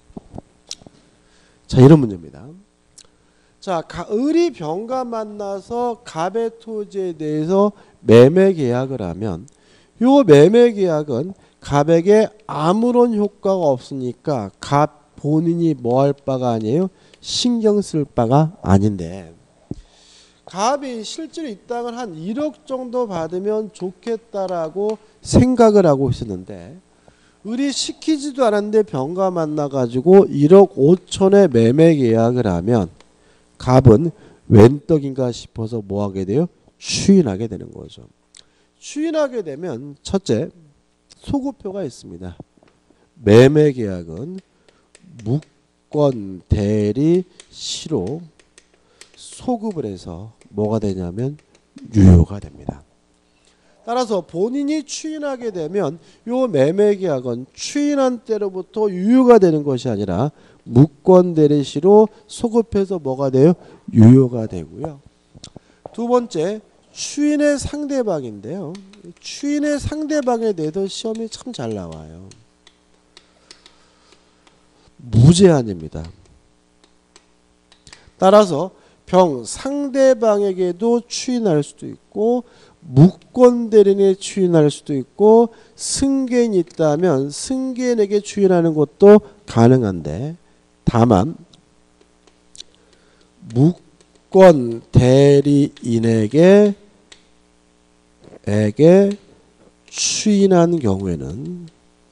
A: 자, 이런 문제입니다. 자, 을이 병과 만나서 갑의 토지에 대해서 매매 계약을 하면 요 매매 계약은 갑에게 아무런 효과가 없으니까 갑 본인이 뭐 할 바가 아니에요? 신경 쓸 바가 아닌데, 갑이 실제로 이 땅을 한 1억 정도 받으면 좋겠다라고 생각을 하고 있었는데, 을이 시키지도 않았는데 병과 만나가지고 1억 5천에 매매 계약을 하면 갑은 웬 떡인가 싶어서 뭐 하게 돼요? 추인하게 되는 거죠. 추인하게 되면 첫째, 소급표가 있습니다. 매매 계약은 무권 대리 시로 소급을 해서 뭐가 되냐면 유효가 됩니다. 따라서 본인이 추인하게 되면 요 매매 계약은 추인한 때로부터 유효가 되는 것이 아니라 무권 대리 시로 소급해서 뭐가 돼요? 유효가 되고요. 두 번째, 추인의 상대방인데요. 추인의 상대방에 대해서 시험이 참 잘 나와요. 무제한입니다. 따라서 병 상대방에게도 추인할 수도 있고 무권 대리인에 추인할 수도 있고 승계인이 있다면 승계인에게 추인하는 것도 가능한데, 다만 무권 대리인에게 추인한 경우에는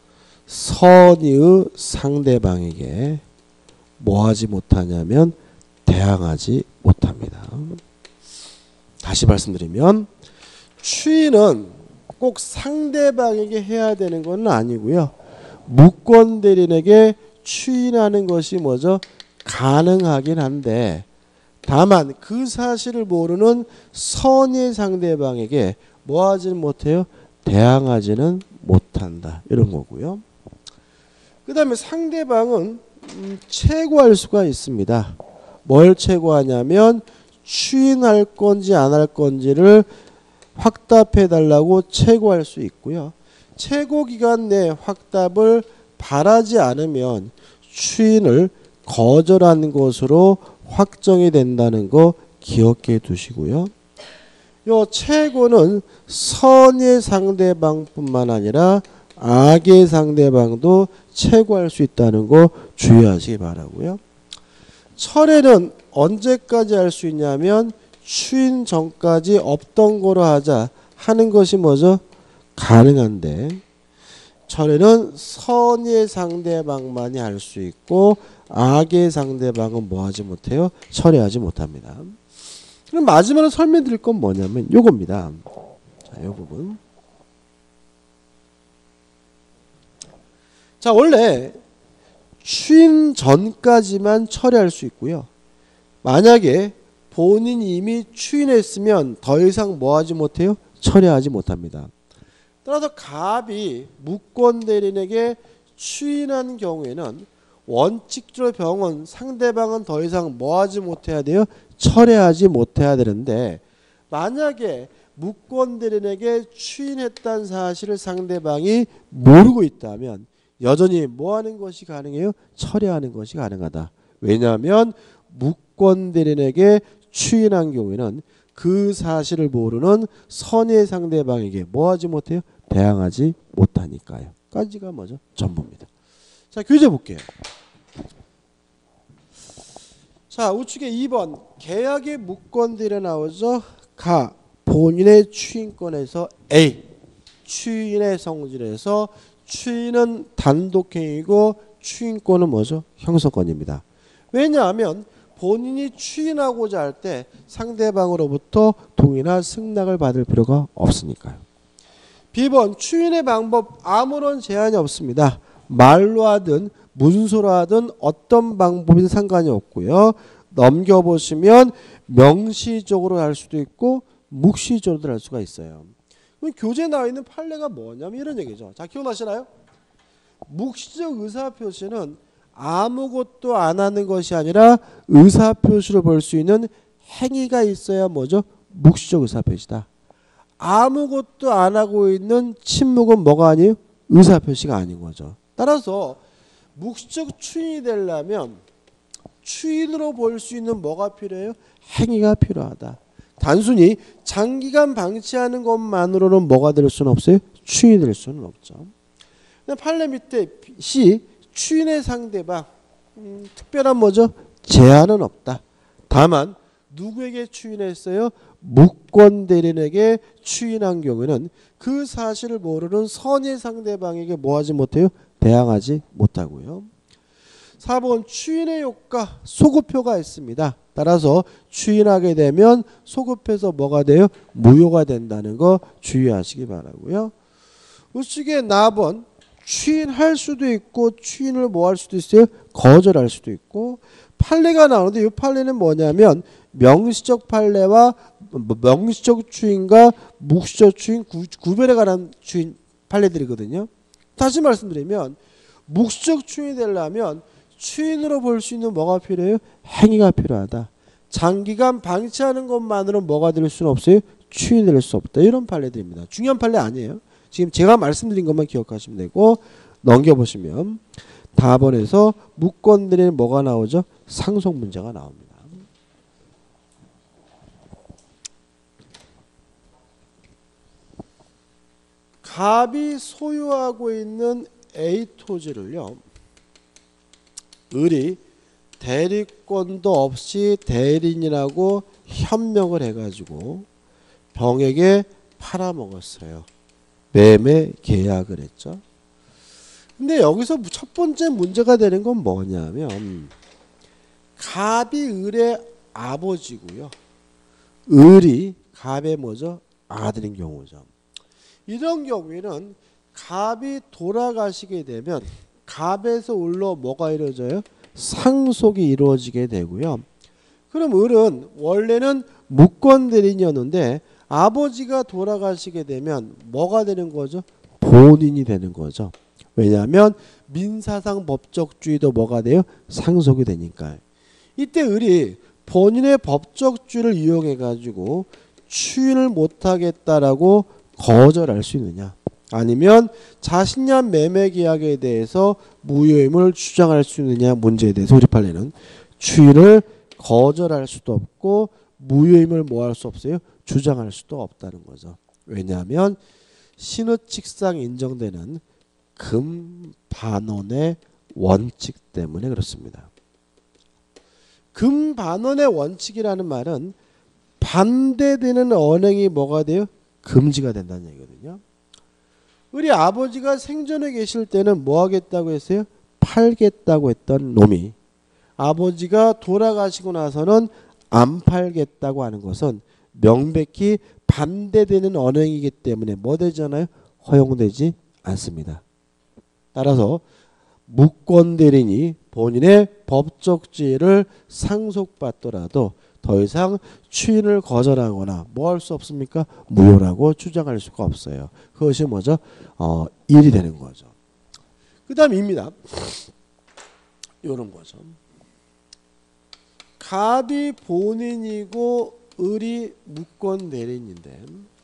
A: 선의의 상대방에게 뭐하지 못하냐면 대항하지 못합니다. 다시 말씀드리면 추인은 꼭 상대방에게 해야 되는 건 아니고요. 무권 대리인에게 추인하는 것이 뭐죠? 가능하긴 한데, 다만 그 사실을 모르는 선의 상대방에게 뭐 하지는 못해요? 대항하지는 못한다. 이런 거고요. 그 다음에 상대방은 최고할 수가 있습니다. 뭘 최고하냐면 추인할 건지 안 할 건지를 확답해 달라고 최고할 수 있고요. 최고 기간 내 확답을 바라지 않으면 추인을 거절하는 것으로 확정이 된다는 거 기억해 두시고요. 요 최고는 선의 상대방뿐만 아니라 악의 상대방도 최고할 수 있다는 거 주의하시기 바라고요. 철회는 언제까지 할 수 있냐면 추인 전까지 없던 거로 하자 하는 것이 뭐죠? 가능한데, 철회는 선의 상대방만이 할 수 있고 악의 상대방은 뭐 하지 못해요? 철회하지 못합니다. 그럼 마지막으로 설명드릴 건 뭐냐면 요겁니다. 자, 요 부분. 자, 원래 추인 전까지만 철회할 수 있고요. 만약에 본인이 이미 추인했으면 더 이상 뭐 하지 못해요? 철회하지 못합니다. 따라서 갑이 무권 대리인에게 추인한 경우에는 원칙적으로 병은 상대방은 더 이상 뭐 하지 못해야 돼요? 철회하지 못해야 되는데, 만약에 무권 대리인에게 추인했다는 사실을 상대방이 모르고 있다면 여전히 뭐 하는 것이 가능해요? 철회하는 것이 가능하다. 왜냐하면 무권 대리인에게 추인한 경우에는 그 사실을 모르는 선의 상대방에게 뭐 하지 못해요? 대항하지 못하니까요. 까지가 뭐죠? 전부입니다. 자, 교재 볼게요. 자, 우측에 2번 계약의 무권들이 나오죠. 가 본인의 추인권에서 A 추인의 성질에서 추인은 단독행위고 추인권은 뭐죠? 형성권입니다. 왜냐하면 본인이 추인하고자 할 때 상대방으로부터 동의나 승낙을 받을 필요가 없으니까요. B번 추인의 방법 아무런 제한이 없습니다. 말로 하든 문서로 하든 어떤 방법이든 상관이 없고요. 넘겨보시면 명시적으로 할 수도 있고 묵시적으로도 할 수가 있어요. 그럼 교재에 나와 있는 판례가 뭐냐면 이런 얘기죠. 자, 기억나시나요? 묵시적 의사표시는 아무것도 안 하는 것이 아니라 의사표시로 볼 수 있는 행위가 있어야 뭐죠? 묵시적 의사표시다. 아무것도 안 하고 있는 침묵은 뭐가 아니에요? 의사표시가 아닌 거죠. 따라서 묵시적 추인이 되려면 추인으로 볼 수 있는 뭐가 필요해요? 행위가 필요하다. 단순히 장기간 방치하는 것만으로는 뭐가 될 수는 없어요? 추인이 될 수는 없죠. 판례 밑에 C 추인의 상대방 특별한 뭐죠? 제한은 없다. 다만 누구에게 추인했어요? 무권 대리인에게 추인한 경우에는 그 사실을 모르는 선의 상대방에게 뭐하지 못해요? 대항하지 못하고요. 4번 추인의 효과 소급효가 있습니다. 따라서 추인하게 되면 소급해서 뭐가 돼요? 무효가 된다는 거 주의하시기 바라고요. 우측에 나번 추인할 수도 있고 추인을 뭐 할 수도 있어요? 거절할 수도 있고 판례가 나오는데 이 판례는 뭐냐면 명시적 판례와 명시적 추인과 묵시적 추인 구별에 관한 추인 판례들이거든요. 다시 말씀드리면 묵시적 추인이 되려면 추인으로 볼 수 있는 뭐가 필요해요? 행위가 필요하다. 장기간 방치하는 것만으로 뭐가 될 수는 없어요? 추인이 될 수 없다. 이런 판례들입니다. 중요한 판례 아니에요. 지금 제가 말씀드린 것만 기억하시면 되고 넘겨보시면 답번에서 무권들에는 뭐가 나오죠? 상속 문제가 나옵니다. 갑이 소유하고 있는 A 토지를요. 을이 대리권도 없이 대리인이라고 현명을 해가지고 병에게 팔아먹었어요. 매매 계약을 했죠. 근데 여기서 첫 번째 문제가 되는 건 뭐냐면 갑이 을의 아버지고요. 을이 갑의 뭐죠? 아들인 경우죠. 이런 경우에는 갑이 돌아가시게 되면 갑에서 을로 뭐가 이루어져요? 상속이 이루어지게 되고요. 그럼 을은 원래는 무권 대리인이었는데 아버지가 돌아가시게 되면 뭐가 되는 거죠? 본인이 되는 거죠. 왜냐하면 민사상 법적주의도 뭐가 돼요? 상속이 되니까요. 이때 을이 본인의 법적주의를 이용해 가지고 추인을 못하겠다라고 거절할 수 있느냐, 아니면 자신이 한 매매 계약에 대해서 무효임을 주장할 수 있느냐 문제에 대해서 우리 판례는 추인을 거절할 수도 없고 무효임을 뭐 할 수 없어요? 주장할 수도 없다는 거죠. 왜냐하면 신의칙상 인정되는 금반원의 원칙 때문에 그렇습니다. 금반원의 원칙이라는 말은 반대되는 언행이 뭐가 돼요? 금지가 된다는 얘기거든요. 우리 아버지가 생전에 계실 때는 뭐 하겠다고 했어요? 팔겠다고 했던 놈이 아버지가 돌아가시고 나서는 안 팔겠다고 하는 것은 명백히 반대되는 언행이기 때문에 뭐 되잖아요? 허용되지 않습니다. 따라서 무권대리인이 본인의 법적 지위를 상속받더라도 더 이상 추인을 거절하거나 뭐 할 수 없습니까? 무효라고 주장할 수가 없어요. 그것이 뭐죠? 일이 되는 거죠. 그 다음입니다. 이런 거죠. 갑이 본인이고 을이 무권대리인인데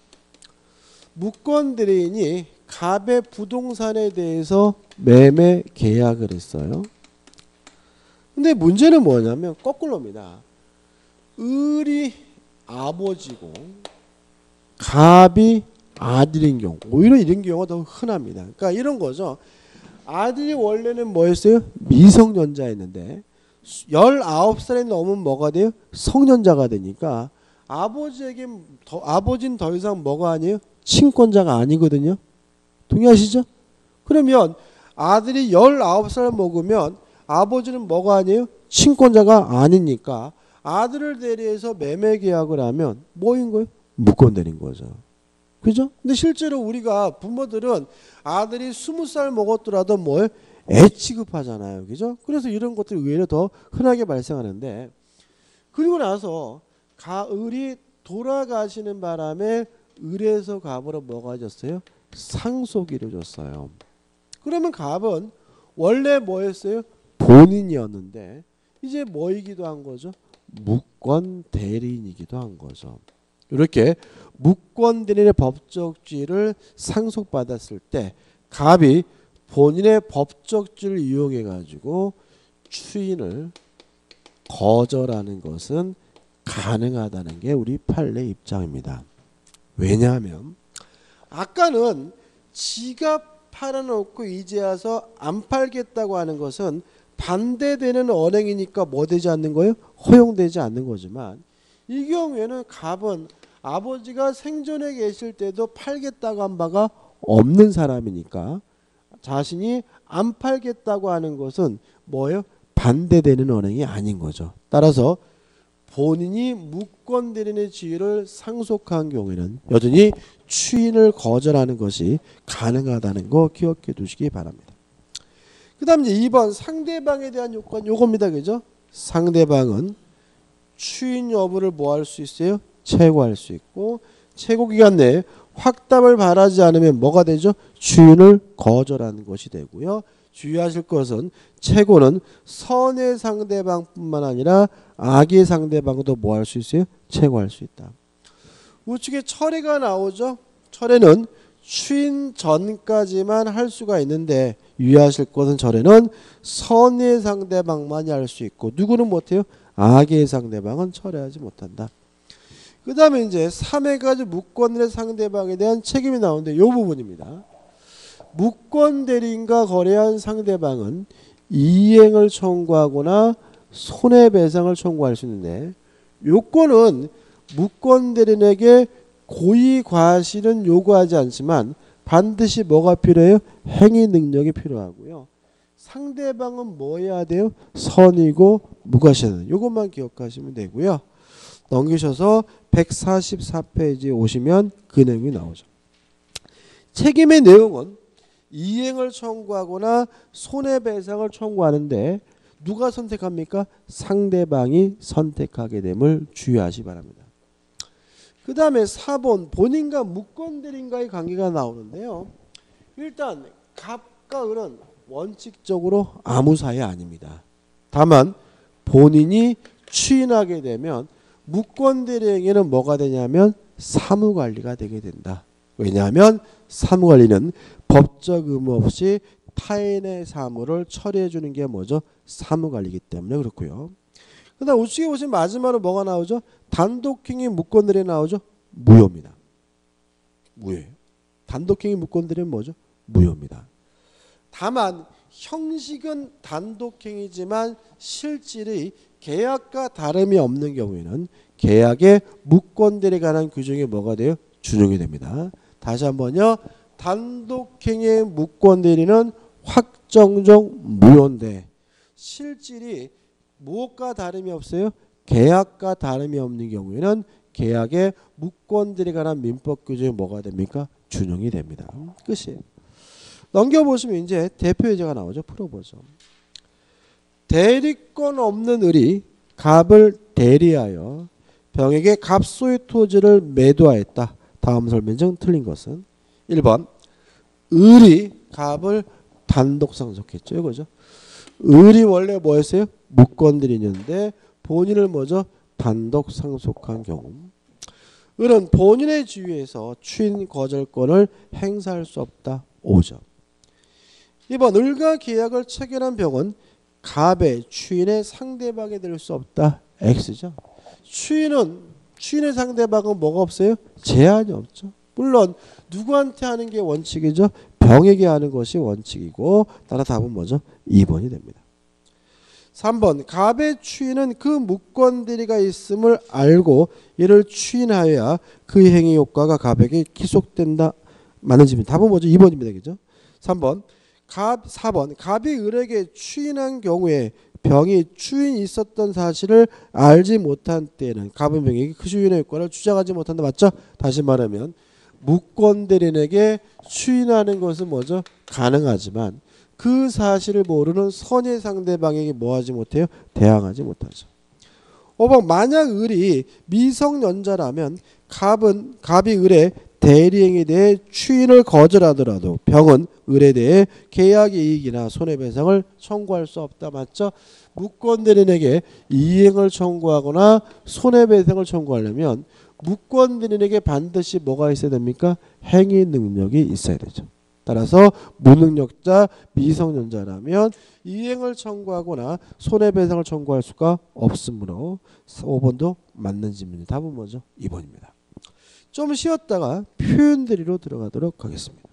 A: 무권대리인이 갑의 부동산에 대해서 매매 계약을 했어요. 근데 문제는 뭐냐면 거꾸로입니다. 을이 아버지고 갑이 아들인 경우, 오히려 이런 경우가 더 흔합니다. 그러니까 이런 거죠. 아들이 원래는 뭐였어요? 미성년자였는데 19살이 넘으면 뭐가 돼요? 성년자가 되니까 아버지는 더 이상 뭐가 아니에요? 친권자가 아니거든요. 동의하시죠? 그러면 아들이 19살 먹으면 아버지는 뭐가 아니에요? 친권자가 아니니까 아들을 대리해서 매매 계약을 하면 뭐인 거예요? 무권대리인 거죠. 그죠? 근데 실제로 우리가 부모들은 아들이 20살 먹었더라도 뭘 애 취급하잖아요. 그죠? 그래서 이런 것들이 의외로 더 흔하게 발생하는데 그리고 나서 을이 돌아가시는 바람에 을에서 갑으로 뭐가 졌어요? 상속일을 줬어요. 그러면 갑은 원래 뭐였어요? 본인이었는데 이제 뭐이기도 한 거죠? 무권 대리인이기도 한 거죠. 이렇게 무권 대리인의 법적 지위를 상속받았을 때 갑이 본인의 법적 지위를 이용해 가지고 추인을 거절하는 것은 가능하다는 게 우리 판례 입장입니다. 왜냐하면 아까는 지가 팔아놓고 이제 와서 안 팔겠다고 하는 것은 반대되는 언행이니까 뭐 되지 않는 거예요? 허용되지 않는 거지만 이 경우에는 갑은 아버지가 생전에 계실 때도 팔겠다고 한 바가 없는 사람이니까 자신이 안 팔겠다고 하는 것은 뭐예요? 반대되는 언행이 아닌 거죠. 따라서 본인이 무권대리인의 지위를 상속한 경우에는 여전히 추인을 거절하는 것이 가능하다는 거 기억해 두시기 바랍니다. 그 다음 이제 2번 상대방에 대한 요건 요겁니다. 그죠? 상대방은 추인 여부를 뭐 할 수 있어요? 최고할 수 있고 최고 기간 내에 확답을 바라지 않으면 뭐가 되죠? 추인을 거절하는 것이 되고요. 주의하실 것은 최고는 선의 상대방뿐만 아니라 악의 상대방도 뭐 할 수 있어요? 최고할 수 있다. 우측에 철회가 나오죠. 철회는 추인 전까지만 할 수가 있는데 유의하실 것은 철회는 선의 상대방만이 할 수 있고 누구는 못해요? 악의 상대방은 철회하지 못한다. 그 다음에 이제 3회까지 무권의 상대방에 대한 책임이 나오는데 이 부분입니다. 무권 대리인과 거래한 상대방은 이행을 청구하거나 손해배상을 청구할 수 있는데 요건은 무권 대리인에게 고의 과실은 요구하지 않지만 반드시 뭐가 필요해요? 행위 능력이 필요하고요. 상대방은 뭐 해야 돼요? 선이고 무과실은 요것만 기억하시면 되고요. 넘기셔서 144페이지에 오시면 그 내용이 나오죠. 책임의 내용은 이행을 청구하거나 손해배상을 청구하는데 누가 선택합니까? 상대방이 선택하게 됨을 주의하시 바랍니다. 그 다음에 4번 본인과 무권대리인과의 관계가 나오는데요. 일단 갑과 을은 원칙적으로 아무 사이 아닙니다. 다만 본인이 추인하게 되면 무권대리에게는 뭐가 되냐면 사무관리가 되게 된다. 왜냐하면 사무관리는 법적 의무 없이 타인의 사무를 처리해 주는 게 뭐죠? 사무관리이기 때문에 그렇고요. 그 다음 우측에 보시면 마지막으로 뭐가 나오죠? 단독행위 무권대리 나오죠? 무효입니다. 무효예요. 단독행위 무권대리는 뭐죠? 무효입니다. 다만 형식은 단독행위지만 실질의 계약과 다름이 없는 경우에는 계약에 무권대리에 관한 규정이 뭐가 돼요? 준용이 됩니다. 다시 한번요. 단독행위의 무권대리는 확정적 무효인데 실질이 무엇과 다름이 없어요? 계약과 다름이 없는 경우에는 계약의 무권대리에 관한 민법 규정이 뭐가 됩니까? 준용이 됩니다. 끝이에요. 넘겨보시면 이제 대표 예제가 나오죠. 풀어보죠. 대리권 없는 을이 갑을 대리하여 병에게 갑소의 토지를 매도하였다. 다음 설명 중 틀린 것은 1번 을이 갑을 단독 상속했죠. 이거죠. 을이 원래 뭐였어요? 무권들이는데 본인을 뭐죠? 단독 상속한 경우. 을은 본인의 지위에서 추인 거절권을 행사할 수 없다. 5점. 2번 을과 계약을 체결한 병은 갑의 추인의 상대방이 될 수 없다. X죠. 추인의 상대방은 뭐가 없어요? 제한이 없죠. 물론 누구한테 하는 게 원칙이죠? 병에게 하는 것이 원칙이고 따라 답은 뭐죠? 2번이 됩니다. 3번 갑의 추인은 그 무권대리가 있음을 알고 이를 추인하여야 그 행위 효과가 갑에게 기속된다. 맞는 질문. 답은 뭐죠? 2번입니다. 그죠? 4번 갑이 을에게 추인한 경우에 병이 추인이 있었던 사실을 알지 못한 때에는 갑은 병에게 그 추인의 효과를 주장하지 못한다. 맞죠? 다시 말하면 무권대리인에게 추인하는 것은 뭐죠? 가능하지만 그 사실을 모르는 선의 상대방에게 뭐하지 못해요? 대항하지 못하죠. 5번 만약 을이 미성년자라면 갑이 을의 대리행위에 대해 추인을 거절하더라도 병은 을에 대해 계약 이익이나 손해배상을 청구할 수 없다. 맞죠? 무권대리인에게 이행을 청구하거나 손해배상을 청구하려면 무권대리인에게 반드시 뭐가 있어야 됩니까? 행위 능력이 있어야 되죠. 따라서 무능력자 미성년자라면 이행을 청구하거나 손해배상을 청구할 수가 없으므로 5번도 맞는 질문입니다. 답은 뭐죠? 2번입니다. 좀 쉬었다가 표현들이로 들어가도록 하겠습니다.